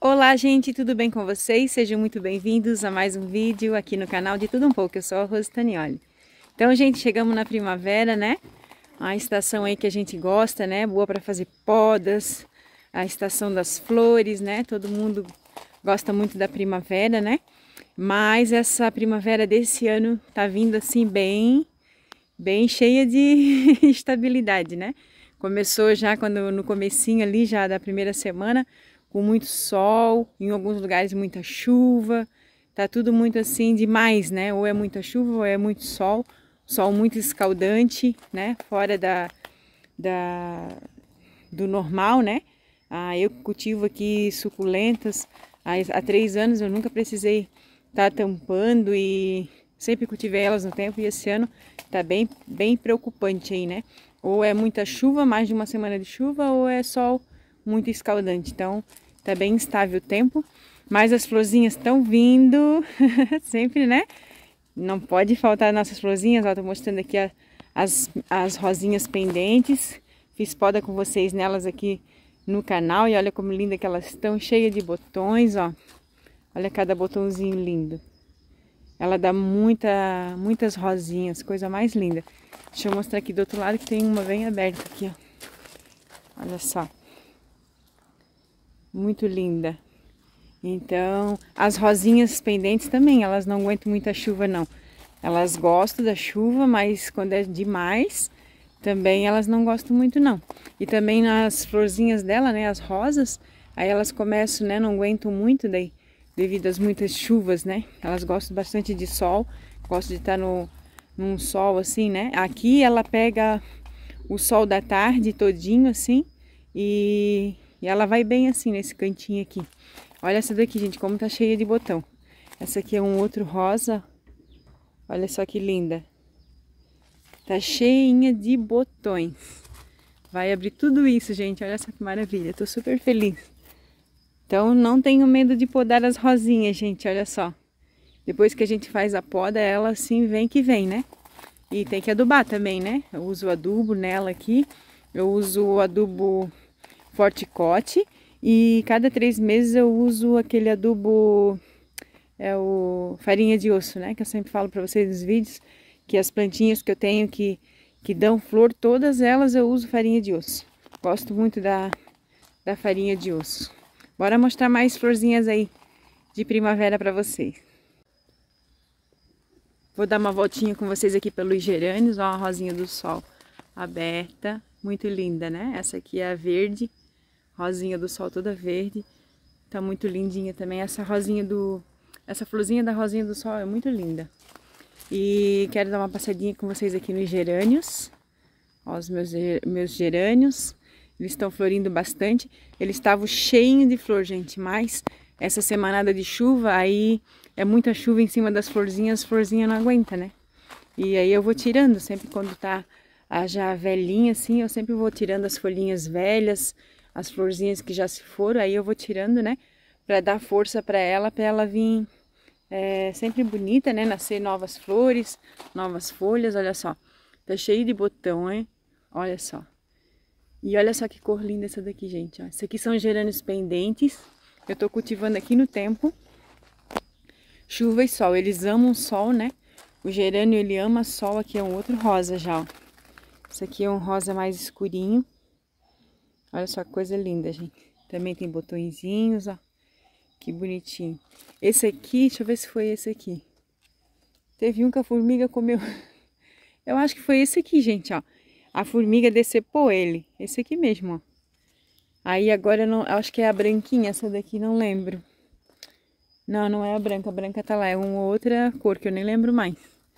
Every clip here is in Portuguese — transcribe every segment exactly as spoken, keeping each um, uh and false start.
Olá, gente, tudo bem com vocês? Sejam muito bem-vindos a mais um vídeo aqui no canal de Tudo Um Pouco. Eu sou a Rose Tanioli. Então, gente, chegamos na primavera, né? A estação aí que a gente gosta, né? Boa para fazer podas, a estação das flores, né? Todo mundo gosta muito da primavera, né? Mas essa primavera desse ano tá vindo assim bem, bem cheia de estabilidade, né? Começou já quando no comecinho ali já da primeira semana, com muito sol, em alguns lugares muita chuva, tá tudo muito assim demais, né? Ou é muita chuva ou é muito sol, sol muito escaldante, né? Fora da, da, do normal, né? Ah, eu cultivo aqui suculentas, há, há três anos eu nunca precisei estar tá tampando e sempre cultivei elas no tempo, e esse ano tá bem, bem preocupante aí, né? Ou é muita chuva, mais de uma semana de chuva, ou é sol muito escaldante. Então tá bem instável o tempo, mas as florzinhas estão vindo sempre, né? Não pode faltar nossas florzinhas. Ó, tô mostrando aqui a, as, as rosinhas pendentes. Fiz poda com vocês nelas aqui no canal e olha como linda que elas estão, cheias de botões, ó. Olha cada botãozinho lindo. Ela dá muita, muitas rosinhas, coisa mais linda. Deixa eu mostrar aqui do outro lado que tem uma bem aberta aqui, ó. Olha só. Muito linda. Então, as rosinhas pendentes também, elas não aguentam muita chuva não. Elas gostam da chuva, mas quando é demais, também elas não gostam muito não. E também nas florzinhas dela, né, as rosas, aí elas começam, né, não aguentam muito daí, devido às muitas chuvas, né. Elas gostam bastante de sol, gostam de estar no, num sol assim, né. Aqui ela pega o sol da tarde todinho assim, e... E ela vai bem assim nesse cantinho aqui. Olha essa daqui, gente, como tá cheia de botão. Essa aqui é um outro rosa. Olha só que linda. Tá cheinha de botões. Vai abrir tudo isso, gente. Olha só que maravilha. Tô super feliz. Então não tenho medo de podar as rosinhas, gente. Olha só. Depois que a gente faz a poda, ela assim vem que vem, né? E tem que adubar também, né? Eu uso adubo nela aqui. Eu uso o adubo Forticote, e cada três meses eu uso aquele adubo, é o farinha de osso, né? Que eu sempre falo para vocês nos vídeos, que as plantinhas que eu tenho que, que dão flor, todas elas eu uso farinha de osso. Gosto muito da, da farinha de osso. Bora mostrar mais florzinhas aí de primavera para vocês. Vou dar uma voltinha com vocês aqui pelos gerânios, ó, a rosinha do sol aberta, muito linda, né? Essa aqui é a verde. Rosinha do sol toda verde. Tá muito lindinha também. Essa rosinha do... Essa florzinha da rosinha do sol é muito linda. E quero dar uma passadinha com vocês aqui nos gerânios. Ó, os meus, meus gerânios. Eles estão florindo bastante. Eles estavam cheios de flor, gente. Mas essa semanada de chuva, aí é muita chuva em cima das florzinhas. As florzinhas não aguentam, né? E aí eu vou tirando. Sempre quando tá já velhinha assim, eu sempre vou tirando as folhinhas velhas, as florzinhas que já se foram, aí eu vou tirando, né, para dar força para ela, para ela vir é, sempre bonita, né, nascer novas flores, novas folhas. Olha só, tá cheio de botão, hein? Olha só. E olha só que cor linda essa daqui, gente, ó. Esse aqui são gerânios pendentes, eu tô cultivando aqui no tempo, chuva e sol, eles amam sol, né, o gerânio ele ama sol. Aqui é um outro rosa já, ó. Esse aqui é um rosa mais escurinho. Olha só que coisa linda, gente. Também tem botõezinhos, ó. Que bonitinho. Esse aqui, deixa eu ver se foi esse aqui. Teve um que a formiga comeu. Eu acho que foi esse aqui, gente, ó. A formiga decepou ele. Esse aqui mesmo, ó. Aí agora eu não... acho que é a branquinha essa daqui, não lembro. Não, não é a branca. A branca tá lá. É uma outra cor que eu nem lembro mais.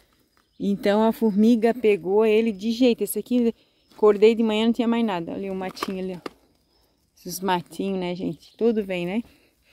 Então a formiga pegou ele de jeito. Esse aqui... Acordei de manhã, não tinha mais nada. Ali um matinho ali, ó. Esses matinhos, né, gente? Tudo vem, né?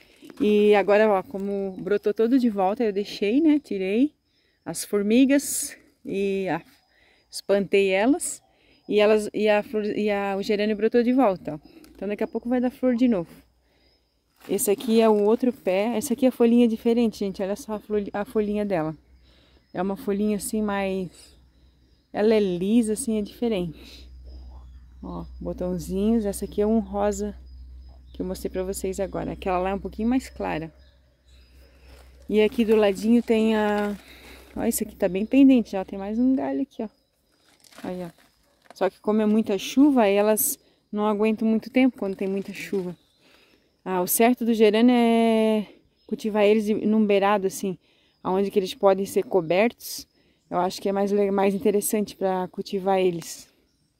E agora, ó, como brotou todo de volta, eu deixei, né? Tirei as formigas e a, espantei elas. E, elas, e, a, e a, o gerânio brotou de volta, ó. Então daqui a pouco vai dar flor de novo. Esse aqui é o outro pé. Essa aqui é a folhinha diferente, gente. Olha só a, flor, a folhinha dela. É uma folhinha assim mais... Ela é lisa, assim, é diferente. Ó, botãozinhos. Essa aqui é um rosa que eu mostrei pra vocês agora. Aquela lá é um pouquinho mais clara. E aqui do ladinho tem a... Olha, isso aqui tá bem pendente já. Tem mais um galho aqui, ó. Aí, ó. Só que como é muita chuva, aí elas não aguentam muito tempo quando tem muita chuva. Ah, o certo do gerânio é cultivar eles num beirado, assim, onde que eles podem ser cobertos. Eu acho que é mais, mais interessante para cultivar eles.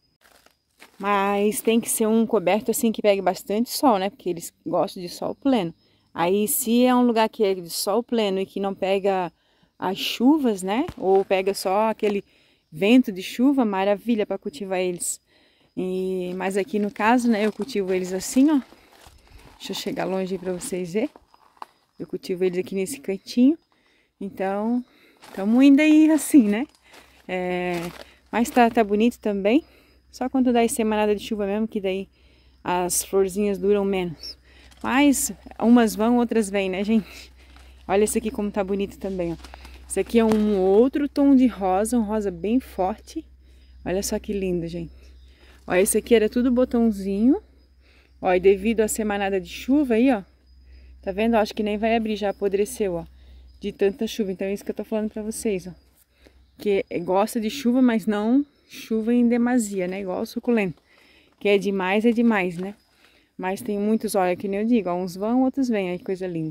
Mas tem que ser um coberto assim que pegue bastante sol, né? Porque eles gostam de sol pleno. Aí se é um lugar que é de sol pleno e que não pega as chuvas, né? Ou pega só aquele vento de chuva, maravilha para cultivar eles. E, mas aqui no caso, né? Eu cultivo eles assim, ó. Deixa eu chegar longe aí para vocês verem. Eu cultivo eles aqui nesse cantinho. Então, estamos indo aí assim, né? É, mas tá, tá bonito também. Só quando dá semanada de chuva mesmo, que daí as florzinhas duram menos. Mas umas vão, outras vêm, né, gente? Olha esse aqui como tá bonito também, ó. Esse aqui é um outro tom de rosa, um rosa bem forte. Olha só que lindo, gente. Ó, esse aqui era tudo botãozinho. Ó, e devido à semanada de chuva aí, ó. Tá vendo? Acho que nem vai abrir, já apodreceu, ó. De tanta chuva. Então é isso que eu tô falando pra vocês, ó. Que gosta de chuva, mas não chuva em demasia, né? Igual o suculento. Que é demais, é demais, né? Mas tem muitos, olha, que nem eu digo, ó, uns vão, outros vêm. Olha que coisa linda.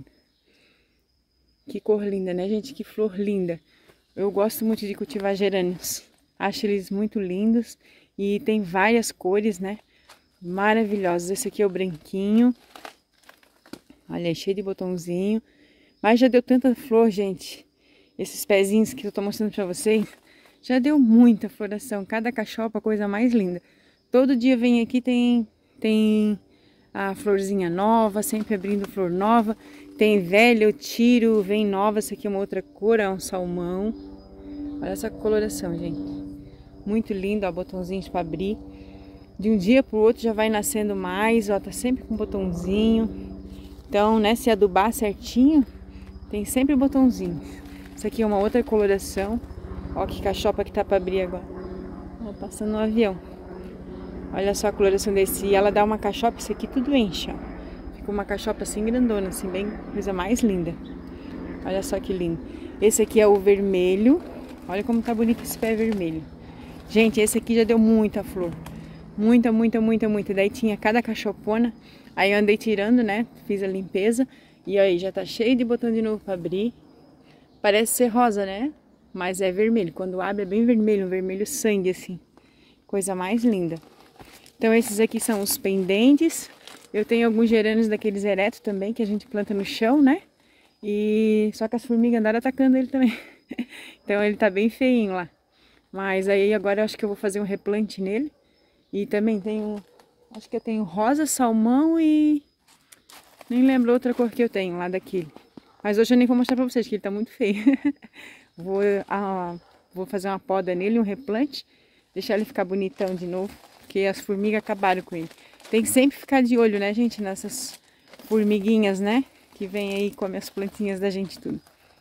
Que cor linda, né, gente? Que flor linda. Eu gosto muito de cultivar gerânios. Acho eles muito lindos. E tem várias cores, né? Maravilhosos. Esse aqui é o branquinho. Olha, cheio de botãozinho. Mas já deu tanta flor, gente. Esses pezinhos que eu tô mostrando pra vocês. Já deu muita floração. Cada cachopa, coisa mais linda. Todo dia vem aqui, tem, tem a florzinha nova. Sempre abrindo flor nova. Tem velha, eu tiro, vem nova. Essa aqui é uma outra cor, é um salmão. Olha essa coloração, gente. Muito lindo, ó, botãozinhos pra abrir. De um dia pro outro já vai nascendo mais, ó. Tá sempre com botãozinho. Então, né, se adubar certinho, tem sempre botãozinho. Essa aqui é uma outra coloração. Ó que cachopa que tá pra abrir agora. Ó, passando no avião. Olha só a coloração desse. E ela dá uma cachopa, isso aqui tudo enche, ó. Fica uma cachopa assim grandona, assim, bem, coisa mais linda. Olha só que lindo. Esse aqui é o vermelho. Olha como tá bonito esse pé vermelho. Gente, esse aqui já deu muita flor. Muita, muita, muita, muita. Daí tinha cada cachopona. Aí eu andei tirando, né? Fiz a limpeza. E aí já tá cheio de botão de novo pra abrir. Parece ser rosa, né? Mas é vermelho. Quando abre é bem vermelho. Um vermelho sangue, assim. Coisa mais linda. Então esses aqui são os pendentes. Eu tenho alguns gerânios daqueles eretos também, que a gente planta no chão, né? E só que as formigas andaram atacando ele também. Então ele tá bem feinho lá. Mas aí agora eu acho que eu vou fazer um replante nele. E também tenho... Acho que eu tenho rosa, salmão e... Nem lembro outra cor que eu tenho lá daquele. Mas hoje eu nem vou mostrar pra vocês, que ele tá muito feio. Vou, ah, vou fazer uma poda nele, um replante. Deixar ele ficar bonitão de novo. Porque as formigas acabaram com ele. Tem que sempre ficar de olho, né, gente? Nessas formiguinhas, né? Que vem aí e come as plantinhas da gente tudo.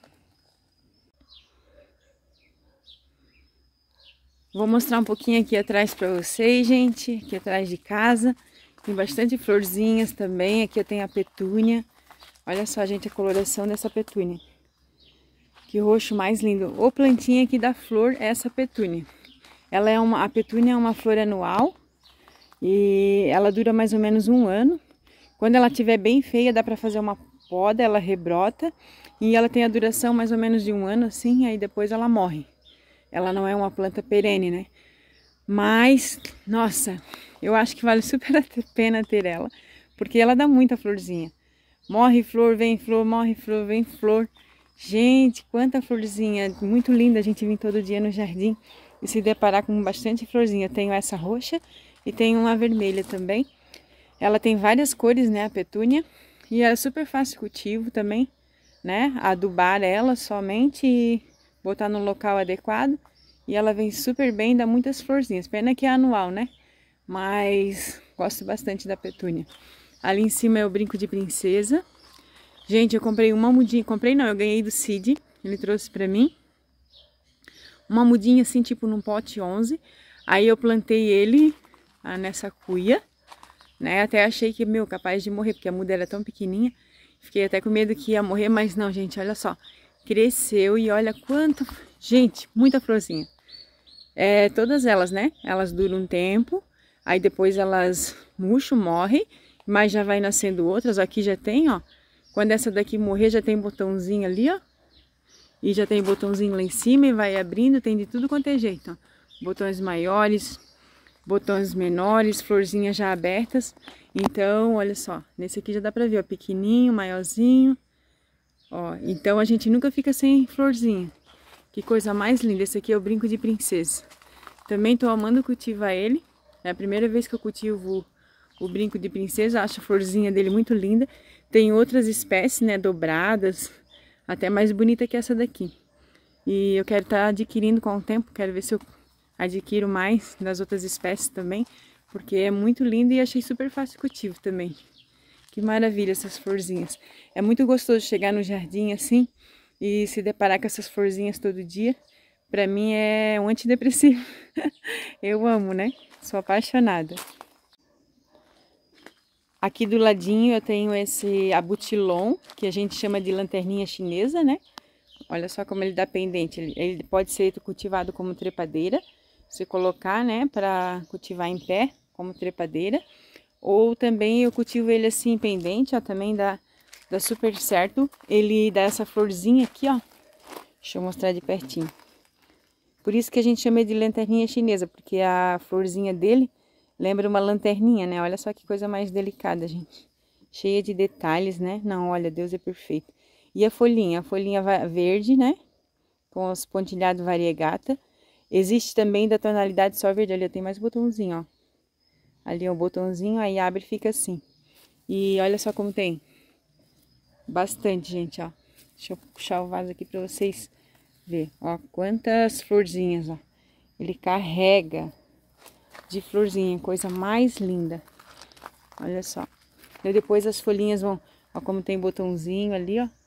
Vou mostrar um pouquinho aqui atrás pra vocês, gente. Aqui atrás de casa. Tem bastante florzinhas também. Aqui eu tenho a petúnia. Olha só, gente, a coloração dessa petúnia. Que roxo mais lindo. O plantinha que dá flor é essa petúnia. Ela é uma, a petúnia é uma flor anual. E ela dura mais ou menos um ano. Quando ela estiver bem feia, dá pra fazer uma poda, ela rebrota. E ela tem a duração mais ou menos de um ano, assim. Aí depois ela morre. Ela não é uma planta perene, né? Mas, nossa, eu acho que vale super a pena ter ela. Porque ela dá muita florzinha. Morre flor, vem flor, morre flor, vem flor. Gente, quanta florzinha. Muito linda a gente vir todo dia no jardim e se deparar com bastante florzinha. Tenho essa roxa e tenho uma vermelha também. Ela tem várias cores, né, a petúnia. E é super fácil cultivo também, né? Adubar ela somente e botar no local adequado. E ela vem super bem, dá muitas florzinhas. Pena que é anual, né? Mas gosto bastante da petúnia. Ali em cima é o brinco de princesa. Gente, eu comprei uma mudinha. Comprei não, eu ganhei do Cid. Ele trouxe pra mim. Uma mudinha assim, tipo num pote onze. Aí eu plantei ele ah, nessa cuia. né? Até achei que, meu, capaz de morrer, porque a muda era tão pequenininha. Fiquei até com medo que ia morrer, mas não, gente, olha só. Cresceu e olha quanto... Gente, muita florzinha. É, todas elas, né? Elas duram um tempo, aí depois elas murcham, morrem, mas já vai nascendo outras. Aqui já tem, ó. Quando essa daqui morrer, já tem botãozinho ali, ó. E já tem botãozinho lá em cima e vai abrindo, tem de tudo quanto é jeito, ó. Botões maiores, botões menores, florzinhas já abertas. Então, olha só, nesse aqui já dá pra ver, ó, pequenininho, maiorzinho. Ó, então a gente nunca fica sem florzinha. Que coisa mais linda, esse aqui é o brinco de princesa. Também tô amando cultivar ele. É a primeira vez que eu cultivo o, o brinco de princesa, acho a florzinha dele muito linda. Tem outras espécies, né, dobradas, até mais bonita que essa daqui. E eu quero estar adquirindo com o tempo, quero ver se eu adquiro mais das outras espécies também, porque é muito lindo e achei super fácil o cultivo também. Que maravilha essas florzinhas. É muito gostoso chegar no jardim assim e se deparar com essas florzinhas todo dia. Pra mim é um antidepressivo. Eu amo, né? Sou apaixonada. Aqui do ladinho eu tenho esse abutilon, que a gente chama de lanterninha chinesa, né? Olha só como ele dá pendente. Ele, ele pode ser cultivado como trepadeira. Se colocar, né, para cultivar em pé, como trepadeira. Ou também eu cultivo ele assim, pendente, ó, também dá, dá super certo. Ele dá essa florzinha aqui, ó. Deixa eu mostrar de pertinho. Por isso que a gente chama de lanterninha chinesa, porque a florzinha dele lembra uma lanterninha, né? Olha só que coisa mais delicada, gente. Cheia de detalhes, né? Não, olha, Deus é perfeito. E a folhinha? A folhinha verde, né? Com os pontilhados variegata. Existe também da tonalidade só verde. Ali tem mais botãozinho, ó. Ali é um botãozinho, aí abre e fica assim. E olha só como tem. Bastante, gente, ó. Deixa eu puxar o vaso aqui pra vocês verem. Ó, quantas florzinhas, ó. Ele carrega de florzinha, coisa mais linda. Olha só. E depois as folhinhas vão, ó, como tem botãozinho ali, ó.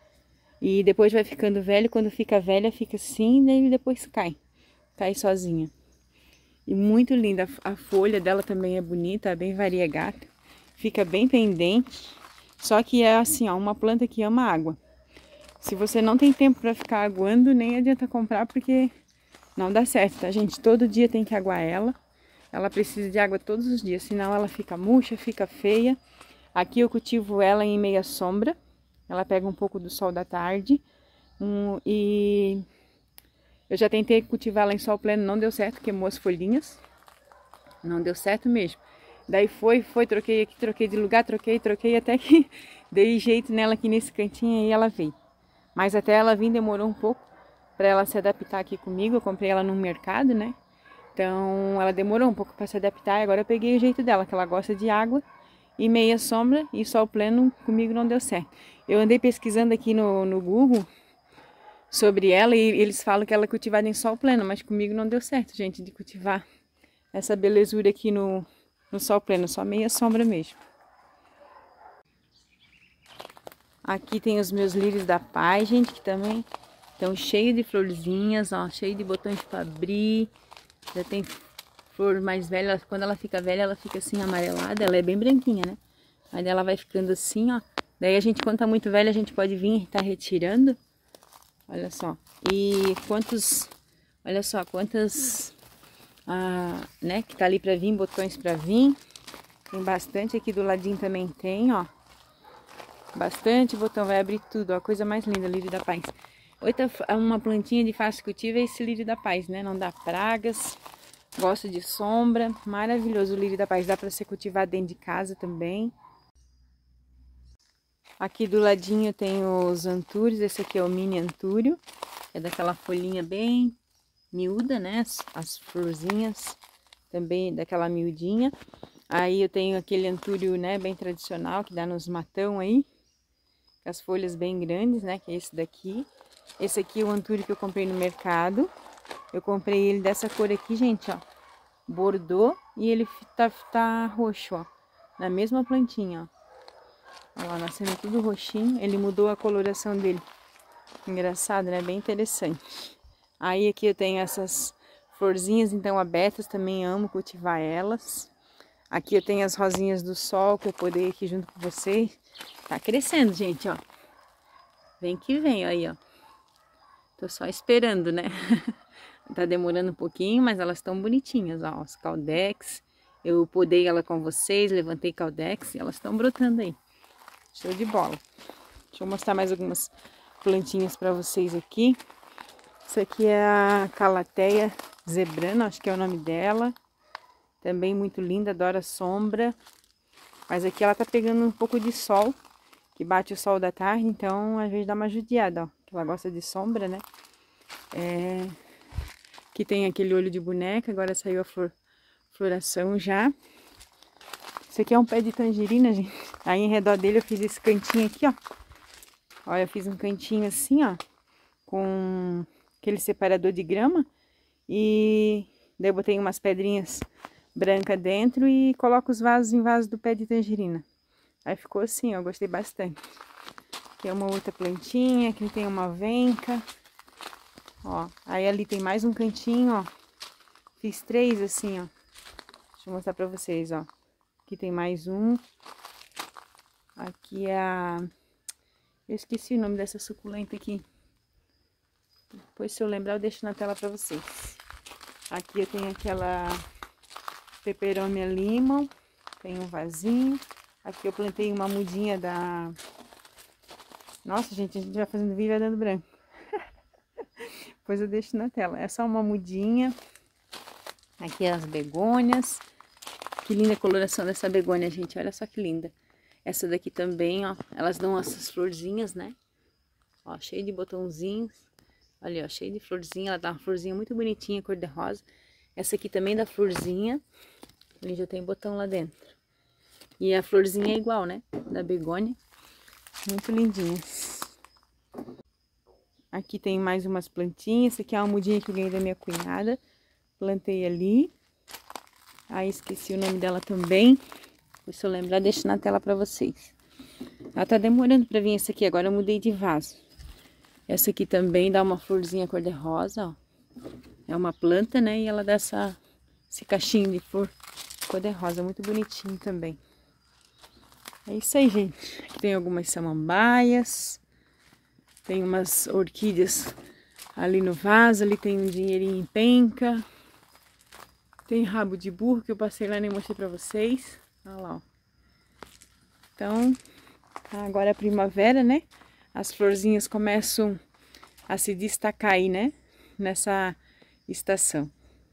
E depois vai ficando velho, quando fica velha fica assim, e depois cai. Cai sozinha. E muito linda, a folha dela também é bonita, é bem variegata. Fica bem pendente, só que é assim, ó, uma planta que ama água. Se você não tem tempo para ficar aguando, nem adianta comprar, porque não dá certo, tá, gente? Todo dia tem que aguar ela. Ela precisa de água todos os dias, senão ela fica murcha, fica feia. Aqui eu cultivo ela em meia sombra. Ela pega um pouco do sol da tarde. Um, e eu já tentei cultivar ela em sol pleno, não deu certo, queimou as folhinhas. Não deu certo mesmo. Daí foi, foi, troquei aqui, troquei de lugar, troquei, troquei, até que dei jeito nela aqui nesse cantinho e ela veio. Mas até ela vir demorou um pouco para ela se adaptar aqui comigo. Eu comprei ela no mercado, né? Então ela demorou um pouco para se adaptar e agora eu peguei o jeito dela, que ela gosta de água e meia sombra, e sol pleno comigo não deu certo. Eu andei pesquisando aqui no, no Google sobre ela e eles falam que ela é cultivada em sol pleno, mas comigo não deu certo, gente, de cultivar essa belezura aqui no, no sol pleno, só meia sombra mesmo. Aqui tem os meus lírios da paz, gente, que também estão cheios de florzinhas, ó, cheio de botões para abrir. Já tem flor mais velha, quando ela fica velha, ela fica assim amarelada, ela é bem branquinha, né? Aí ela vai ficando assim, ó. Daí a gente, quando tá muito velha, a gente pode vir e tá retirando. Olha só. E quantos, olha só, quantas, ah, né, que tá ali pra vir, botões pra vir. Tem bastante, aqui do ladinho também tem, ó. Bastante botão, vai abrir tudo, ó, coisa mais linda, lírio da paz. Outra, uma plantinha de fácil cultivo é esse lírio da paz, né? Não dá pragas, gosta de sombra, maravilhoso o lírio da paz. Dá para ser cultivado dentro de casa também. Aqui do ladinho tem os antúrios, esse aqui é o mini antúrio, é daquela folhinha bem miúda, né? As, as florzinhas também daquela miudinha. Aí eu tenho aquele antúrio, né, bem tradicional, que dá nos matão aí. As folhas bem grandes, né, que é esse daqui. Esse aqui é o antúrio que eu comprei no mercado. Eu comprei ele dessa cor aqui, gente, ó. Bordô, e ele tá, tá roxo, ó. Na mesma plantinha, ó. Olha lá, nascendo tudo roxinho. Ele mudou a coloração dele. Engraçado, né? Bem interessante. Aí aqui eu tenho essas florzinhas, então, abertas. Também amo cultivar elas. Aqui eu tenho as rosinhas do sol que eu podei aqui junto com vocês. Tá crescendo, gente, ó. Vem que vem, aí, ó. Tô só esperando, né? Tá demorando um pouquinho, mas elas estão bonitinhas, ó. Os caldex. Eu podei ela com vocês, levantei caldex e elas estão brotando aí. Show de bola. Deixa eu mostrar mais algumas plantinhas para vocês aqui. Isso aqui é a calateia zebrana, acho que é o nome dela. Também muito linda, adora sombra. Mas aqui ela tá pegando um pouco de sol, que bate o sol da tarde, então às vezes dá uma judiada, ó. Que ela gosta de sombra, né? É... Aqui tem aquele olho de boneca, agora saiu a flor, floração já. Isso aqui é um pé de tangerina, gente. Aí em redor dele eu fiz esse cantinho aqui, ó. Olha, eu fiz um cantinho assim, ó, com aquele separador de grama. E daí eu botei umas pedrinhas brancas dentro e coloco os vasos em vasos do pé de tangerina. Aí ficou assim, ó, gostei bastante. Aqui é uma outra plantinha, aqui tem uma venca. Ó, aí ali tem mais um cantinho, ó. Fiz três assim, ó. Deixa eu mostrar pra vocês, ó. Aqui tem mais um. Aqui é a... Eu esqueci o nome dessa suculenta aqui. Depois, se eu lembrar, eu deixo na tela pra vocês. Aqui eu tenho aquela peperomia limão. Tem um vasinho. Aqui eu plantei uma mudinha da... Nossa, gente, a gente vai fazendo vídeo e vai dando branco. Depois eu deixo na tela. É só uma mudinha. Aqui as begônias. Que linda a coloração dessa begônia, gente. Olha só que linda. Essa daqui também, ó. Elas dão essas florzinhas, né? Ó, cheio de botãozinhos. Olha, ó, cheio de florzinha. Ela dá uma florzinha muito bonitinha, cor de rosa. Essa aqui também dá florzinha. Ali já tem botão lá dentro. E a florzinha é igual, né? Da begônia. Muito lindinhas. Aqui tem mais umas plantinhas. Essa aqui é uma mudinha que eu ganhei da minha cunhada. Plantei ali. Aí esqueci o nome dela também. Se eu lembrar, deixo na tela pra vocês. Ela tá demorando pra vir essa aqui. Agora eu mudei de vaso. Essa aqui também dá uma florzinha cor-de-rosa, ó. É uma planta, né? E ela dá essa, esse cachinho de flor cor-de-rosa. Muito bonitinho também. É isso aí, gente. Aqui tem algumas samambaias. Tem umas orquídeas ali no vaso. Ali tem um dinheirinho em penca. Tem rabo de burro que eu passei lá e nem mostrei pra vocês. Olha lá, ó. Então, agora é primavera, né? As florzinhas começam a se destacar aí, né? Nessa estação.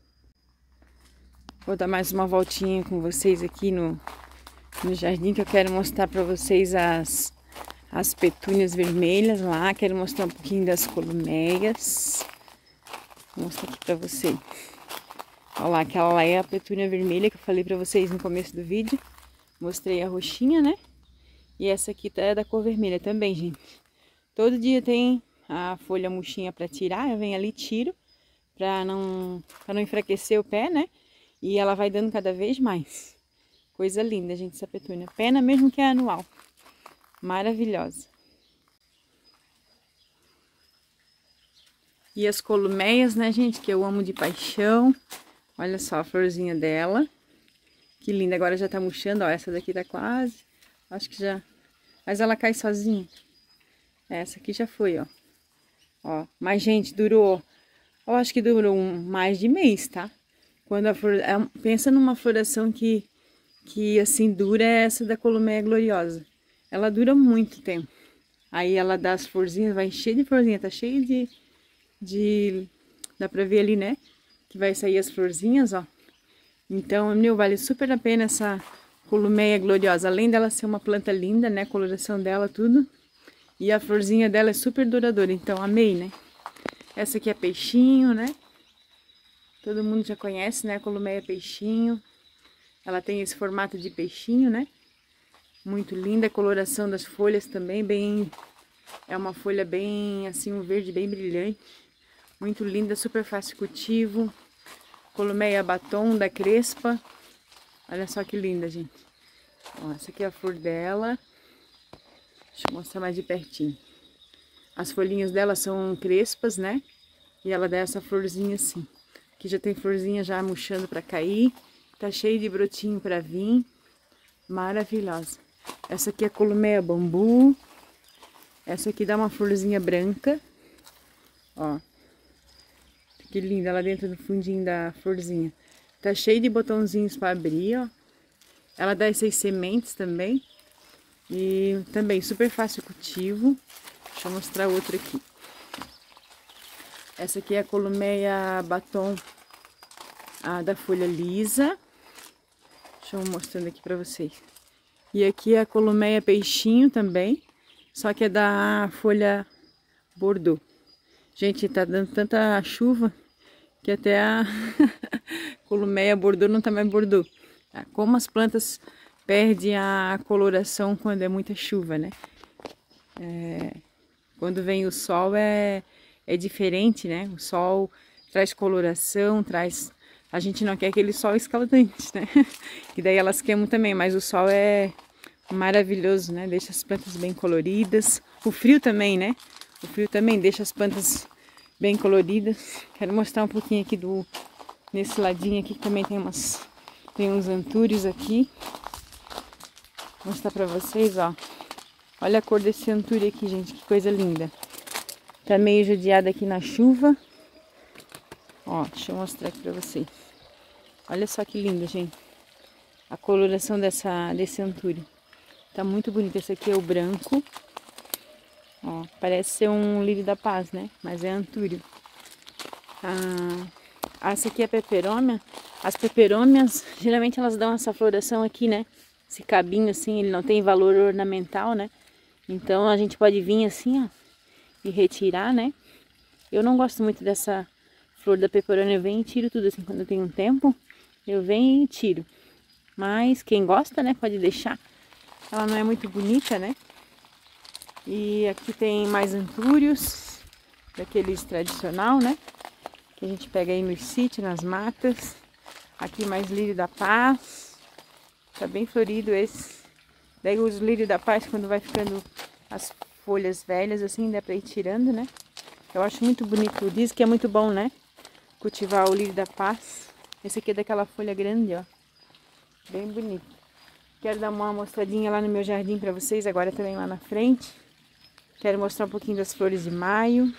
Vou dar mais uma voltinha com vocês aqui no, no jardim, que eu quero mostrar pra vocês as, as petúnias vermelhas lá. Quero mostrar um pouquinho das columeias. Vou mostrar aqui pra vocês. Olha lá, aquela lá é a petúnia vermelha que eu falei pra vocês no começo do vídeo. Mostrei a roxinha, né? E essa aqui é da cor vermelha também, gente. Todo dia tem a folha murchinha pra tirar. Eu venho ali e tiro pra não, pra não enfraquecer o pé, né? E ela vai dando cada vez mais. Coisa linda, gente, essa petúnia. Pena mesmo que é anual. Maravilhosa. E as columeias, né, gente, que eu amo de paixão. Olha só a florzinha dela. Que linda, agora já tá murchando, ó. Essa daqui tá quase. Acho que já... Mas ela cai sozinha. Essa aqui já foi, ó. Ó, mas, gente, durou... Eu acho que durou um, mais de mês, tá? Quando a flor... É, pensa numa floração que, que, assim, dura é essa da Columeia Gloriosa. Ela dura muito tempo. Aí ela dá as florzinhas, vai encher de florzinha. Tá cheio de... de... Dá pra ver ali, né? Que vai sair as florzinhas, ó. Então, meu, vale super a pena essa Columeia Gloriosa. Além dela ser uma planta linda, né? A coloração dela, tudo. E a florzinha dela é super duradoura. Então, amei, né? Essa aqui é peixinho, né? Todo mundo já conhece, né? A Columeia peixinho. Ela tem esse formato de peixinho, né? Muito linda. A coloração das folhas também, bem... É uma folha bem, assim, um verde bem brilhante. Muito linda, super fácil cultivo. Columeia batom da Crespa. Olha só que linda, gente. Ó, essa aqui é a flor dela. Deixa eu mostrar mais de pertinho. As folhinhas dela são crespas, né? E ela dá essa florzinha assim. Aqui já tem florzinha já murchando pra cair. Tá cheio de brotinho pra vir. Maravilhosa. Essa aqui é Columeia bambu. Essa aqui dá uma florzinha branca. Ó. Que linda lá dentro do fundinho da florzinha. Tá cheio de botãozinhos para abrir, ó. Ela dá essas sementes também. E também super fácil cultivo. Deixa eu mostrar outra aqui. Essa aqui é a Columeia batom a da folha lisa. Deixa eu mostrando aqui para vocês. E aqui é a Columeia peixinho também. Só que é da folha bordô. Gente, tá dando tanta chuva que até a Columeia bordô não tá mais bordô. Como as plantas perdem a coloração quando é muita chuva, né? É, quando vem o sol é, é diferente, né? O sol traz coloração, traz... A gente não quer aquele sol escaldante, né? Que daí elas queimam também, mas o sol é maravilhoso, né? Deixa as plantas bem coloridas. O frio também, né? O frio também deixa as plantas bem coloridas. Quero mostrar um pouquinho aqui do... Nesse ladinho aqui que também tem umas... Tem uns antúrios aqui. Vou mostrar pra vocês, ó. Olha a cor desse antúrio aqui, gente. Que coisa linda. Tá meio judiado aqui na chuva. Ó, deixa eu mostrar aqui pra vocês. Olha só que linda, gente. A coloração dessa, desse antúrio. Tá muito bonito. Esse aqui é o branco. Ó, parece ser um lírio da paz, né? Mas é antúrio. Ah, essa aqui é peperômia. As peperômias, geralmente elas dão essa floração aqui, né? Esse cabinho assim, ele não tem valor ornamental, né? Então a gente pode vir assim, ó, e retirar, né? Eu não gosto muito dessa flor da peperômia. Eu venho e tiro tudo assim, quando eu tenho um tempo. Eu venho e tiro. Mas quem gosta, né, pode deixar. Ela não é muito bonita, né? E aqui tem mais antúrios, daqueles tradicional, né? Que a gente pega aí no sítio, nas matas. Aqui mais lírio da paz. Tá bem florido esse. Daí os lírios da paz, quando vai ficando as folhas velhas, assim, dá pra ir tirando, né? Eu acho muito bonito. Diz que é muito bom, né? Cultivar o lírio da paz. Esse aqui é daquela folha grande, ó. Bem bonito. Quero dar uma mostradinha lá no meu jardim pra vocês, agora também lá na frente. Quero mostrar um pouquinho das flores de maio.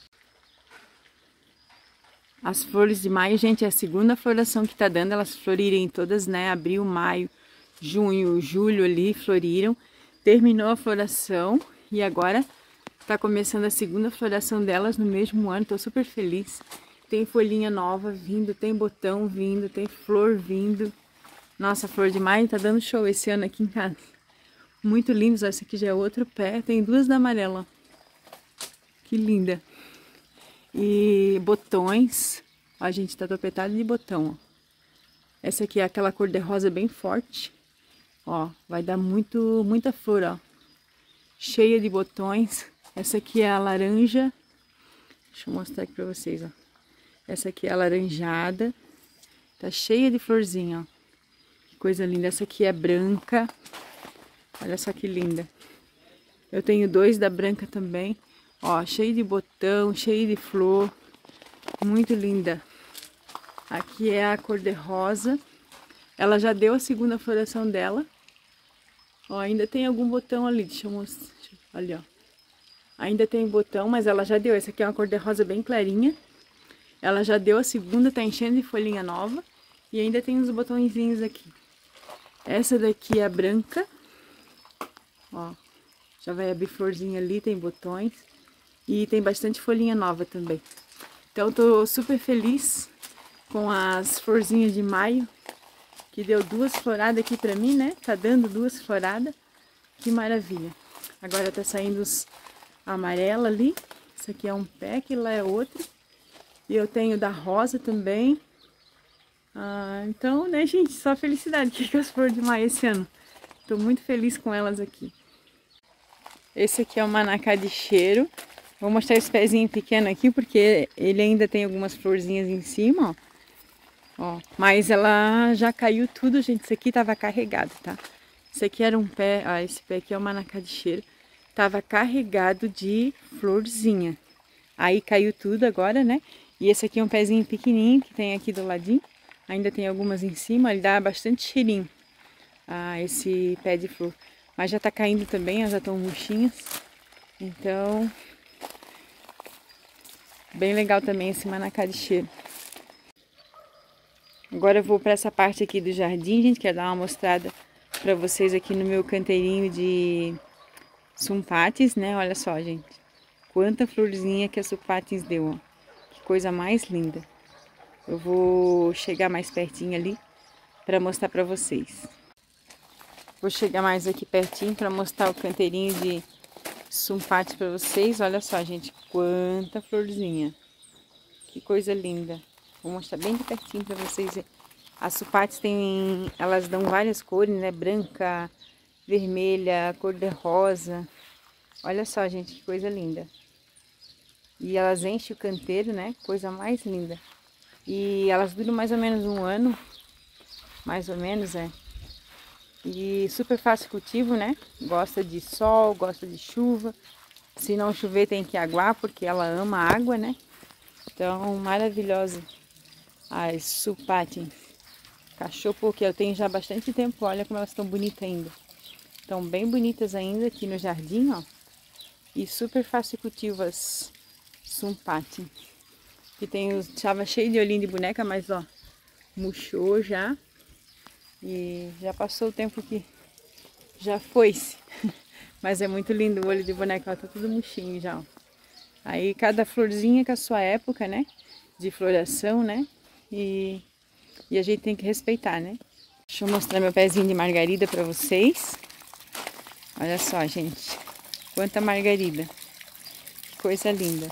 As flores de maio, gente, é a segunda floração que tá dando. Elas florirem todas, né? Abril, maio, junho, julho ali, floriram. Terminou a floração e agora tá começando a segunda floração delas no mesmo ano. Tô super feliz. Tem folhinha nova vindo, tem botão vindo, tem flor vindo. Nossa, a flor de maio tá dando show esse ano aqui em casa. Muito lindos. Essa aqui já é outro pé. Tem duas da amarela. Que linda. E botões. Ó, a gente tá topetado de botão, ó. Essa aqui é aquela cor de rosa bem forte. Ó, vai dar muito, muita flor, ó. Cheia de botões. Essa aqui é a laranja. Deixa eu mostrar aqui pra vocês, ó. Essa aqui é a laranjada. Tá cheia de florzinha, ó. Que coisa linda. Essa aqui é branca. Olha só que linda. Eu tenho dois da branca também. Ó, cheio de botão, cheio de flor. Muito linda. Aqui é a cor de rosa. Ela já deu a segunda floração dela. Ó, ainda tem algum botão ali. Deixa eu mostrar. Ali, ó. Ainda tem botão, mas ela já deu. Essa aqui é uma cor de rosa bem clarinha. Ela já deu a segunda, tá enchendo de folhinha nova. E ainda tem uns botõezinhos aqui. Essa daqui é a branca. Ó, já vai abrir florzinha ali, tem botões. E tem bastante folhinha nova também. Então eu tô super feliz com as florzinhas de maio. Que deu duas floradas aqui pra mim, né? Tá dando duas floradas. Que maravilha. Agora tá saindo os amarela ali. Esse aqui é um pé, que lá é outro. E eu tenho da rosa também. Ah, então, né, gente, só felicidade que com as flores de maio esse ano. Tô muito feliz com elas aqui. Esse aqui é o manacá de cheiro. Vou mostrar esse pezinho pequeno aqui, porque ele ainda tem algumas florzinhas em cima, ó. Ó, mas ela já caiu tudo, gente. Isso aqui tava carregado, tá? Esse aqui era um pé, ó, esse pé aqui é o manacá de cheiro. Tava carregado de florzinha. Aí caiu tudo agora, né? E esse aqui é um pezinho pequenininho que tem aqui do ladinho. Ainda tem algumas em cima, ele dá bastante cheirinho, ah, esse pé de flor. Mas já tá caindo também, elas já estão murchinhas. Então, bem legal também esse manacá de cheiro. Agora eu vou para essa parte aqui do jardim, gente, quero dar uma mostrada para vocês aqui no meu canteirinho de sulfates, né? Olha só, gente, quanta florzinha que a sulfates deu, ó. Que coisa mais linda. Eu vou chegar mais pertinho ali para mostrar para vocês. Vou chegar mais aqui pertinho para mostrar o canteirinho de sulfates para vocês. Olha só, gente, quanta florzinha. Que coisa linda. Vou mostrar bem de pertinho para vocês verem. As sulfates tem, elas dão várias cores, né? Branca, vermelha, cor de rosa. Olha só, gente, que coisa linda. E elas enchem o canteiro, né? Coisa mais linda. E elas duram mais ou menos um ano. Mais ou menos, é. E super fácil cultivo, né? Gosta de sol, gosta de chuva. Se não chover tem que aguar, porque ela ama água, né? Então, maravilhosa. As sulfates. Cachorro, porque eu tenho já bastante tempo. Olha como elas estão bonitas ainda. Estão bem bonitas ainda aqui no jardim, ó. E super fácil cultivo as sulfates. Que tem os... Estava cheio de olhinho de boneca, mas ó, murchou já. E já passou o tempo que já foi-se. Mas é muito lindo o olho de boneca, ó, tá tudo murchinho já, ó. Aí cada florzinha com a sua época, né? De floração, né? E, e a gente tem que respeitar, né? Deixa eu mostrar meu pezinho de margarida pra vocês. Olha só, gente. Quanta margarida. Que coisa linda.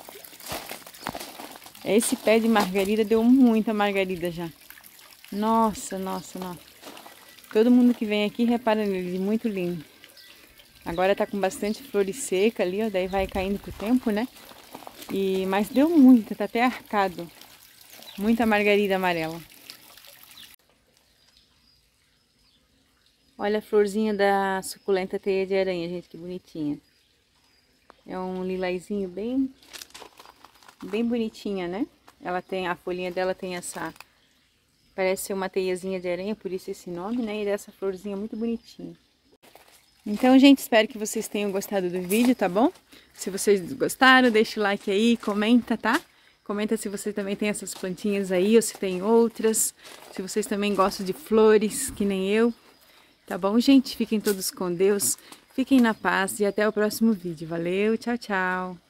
Esse pé de margarida deu muita margarida já. Nossa, nossa, nossa. Todo mundo que vem aqui repara nele, muito lindo. Agora tá com bastante flores seca ali, ó, daí vai caindo com o tempo, né? E, mas deu muita, tá até arcado. Muita margarida amarela. Olha a florzinha da suculenta teia de aranha, gente, que bonitinha. É um lilazinho bem, bem bonitinha, né? Ela tem, a folhinha dela tem essa, parece ser uma teiazinha de aranha, por isso esse nome, né? E dessa florzinha muito bonitinha. Então, gente, espero que vocês tenham gostado do vídeo, tá bom? Se vocês gostaram, deixa o like aí, comenta, tá? Comenta se você também tem essas plantinhas aí, ou se tem outras. Se vocês também gostam de flores, que nem eu. Tá bom, gente? Fiquem todos com Deus, fiquem na paz e até o próximo vídeo. Valeu, tchau, tchau!